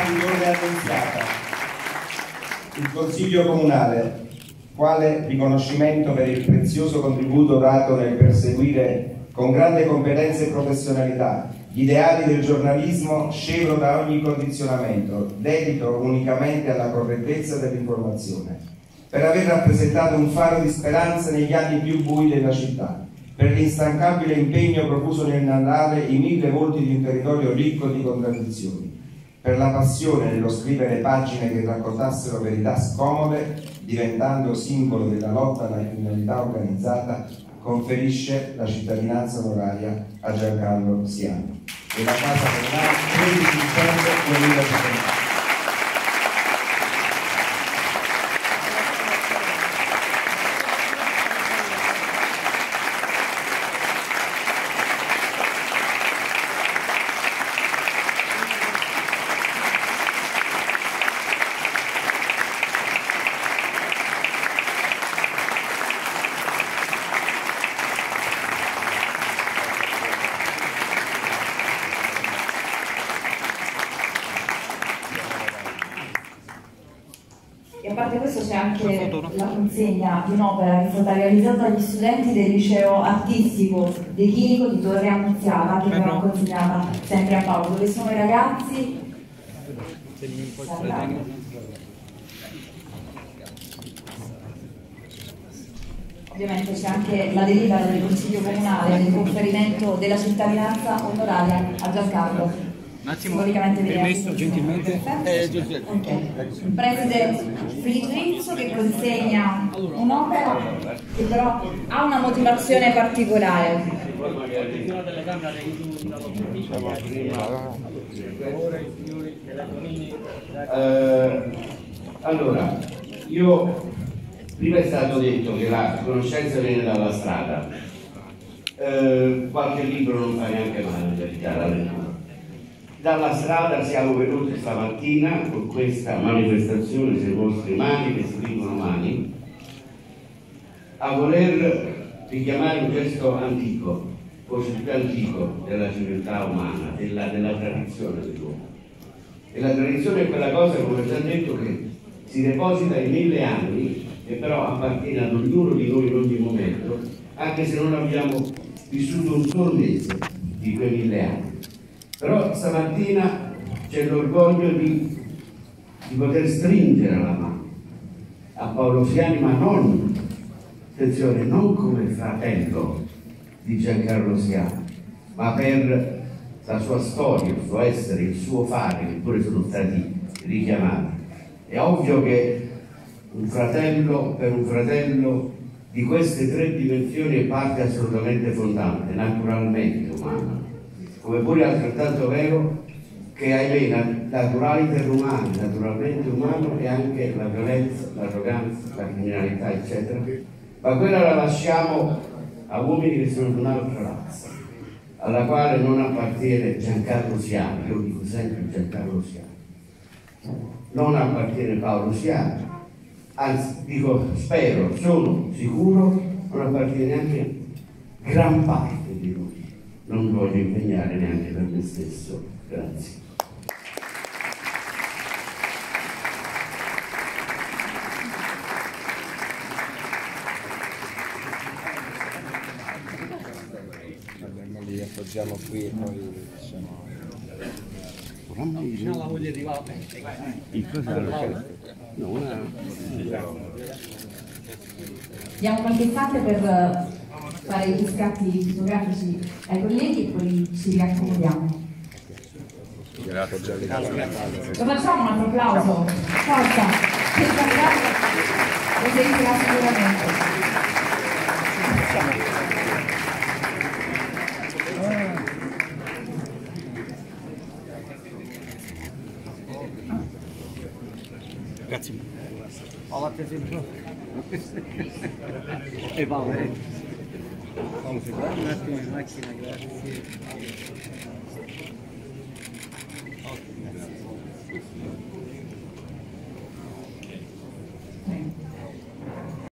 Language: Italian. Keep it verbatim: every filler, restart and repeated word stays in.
di Torre Annunziata. Il Consiglio Comunale, quale riconoscimento per il prezioso contributo dato nel perseguire con grande competenza e professionalità gli ideali del giornalismo scevro da ogni condizionamento, dedito unicamente alla correttezza dell'informazione, per aver rappresentato un faro di speranza negli anni più bui della città, per l'instancabile impegno profuso nel narrare i mille volti di un territorio ricco di contraddizioni, per la passione nello scrivere pagine che raccontassero verità scomode, diventando simbolo della lotta alla criminalità organizzata, conferisce la cittadinanza onoraria a Giancarlo Siani. Della Casa Comunale, tredici dicembre duemiladiciannove. E a parte questo c'è anche la consegna di un'opera che è stata realizzata dagli studenti del liceo artistico De Chinico di Torre Annunziata, che verrà consegnata sempre a Paolo, dove sono i ragazzi. Ovviamente c'è anche la delibera del Consiglio Comunale del conferimento della cittadinanza onoraria a Giancarlo. Un attimo, permesso gentilmente. Eh, okay. Il preside Filippo Rizzo che consegna un'opera che però ha una motivazione particolare. Eh, allora, io prima è stato detto che la conoscenza viene dalla strada. Eh, qualche libro non fa neanche male in verità la lettura. Dalla strada siamo venuti stamattina con questa manifestazione sui vostri mani che scrivono mani a voler richiamare un gesto antico, forse più antico della civiltà umana, della, della tradizione dell'uomo. E la tradizione è quella cosa, come ho già detto, che si deposita in mille anni e però appartiene ad ognuno di noi in ogni momento, anche se non abbiamo vissuto un solo mese di quei mille anni. Però stamattina c'è l'orgoglio di, di poter stringere la mano a Paolo Siani, ma non, attenzione, non come fratello di Giancarlo Siani, ma per la sua storia, il suo essere, il suo fare, che pure sono stati richiamati. È ovvio che un fratello per un fratello di queste tre dimensioni è parte assolutamente fondante, naturalmente umana. Come pure è altrettanto vero che, ahimè, naturaliter umani, naturalmente umano è anche la violenza, l'arroganza, la criminalità, eccetera, ma quella la lasciamo a uomini che sono di un'altra razza, alla quale non appartiene Giancarlo Siani. Io dico sempre Giancarlo Siani, non appartiene Paolo Siani, anzi dico spero, sono sicuro, non appartiene neanche gran parte di noi. Non voglio impegnare neanche per me stesso. Grazie. Andiamo lì, appoggiamo qui e poi diciamo... Diciamo la voglia di No, una... Diamo qualche istante per fare gli scatti fotografici ai colleghi e poi ci riaccomodiamo. Lo facciamo un altro applauso? Forza! Questa ragazza lo sentirà sicuramente. Grazie. Ho l'attenzione. E Paolo. Paolo, un attimo in macchina, grazie. Ok, grazie.